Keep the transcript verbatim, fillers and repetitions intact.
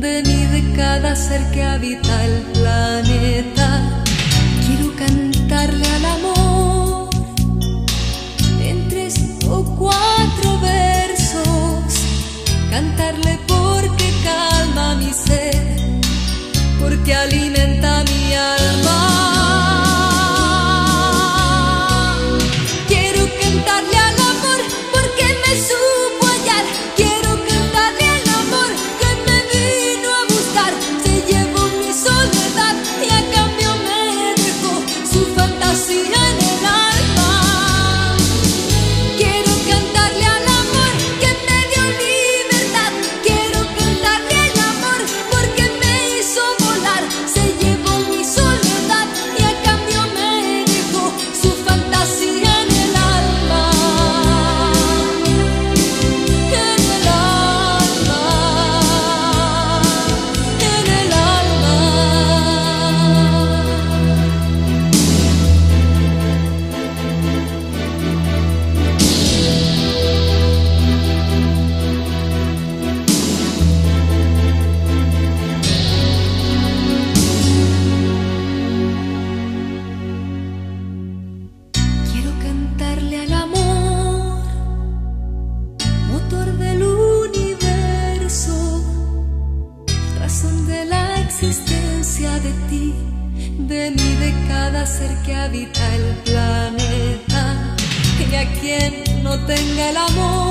de mí, de cada ser que habita el planeta. Quiero cantarle al amor en tres o cuatro versos, cantarle porque calma mi sed, porque alimenta mi alma. Quiero cantarle al amor porque me supo hallar. Quiero cantarle al amor que me vino a buscar. Se llevó mi soledad y a cambio me dejó su fantasía en el alma. Quiero cantarle al amor que me dio libertad. Quiero cantarle al amor porque me hizo volar. Se llevó mi soledad y a cambio me dejó su fantasía en el alma. En el alma, en el alma. Quiero cantarle al amor, motor del universo, razón de la existencia de ti, de mí, de cada ser que habita el planeta. Y a quien no tenga el amor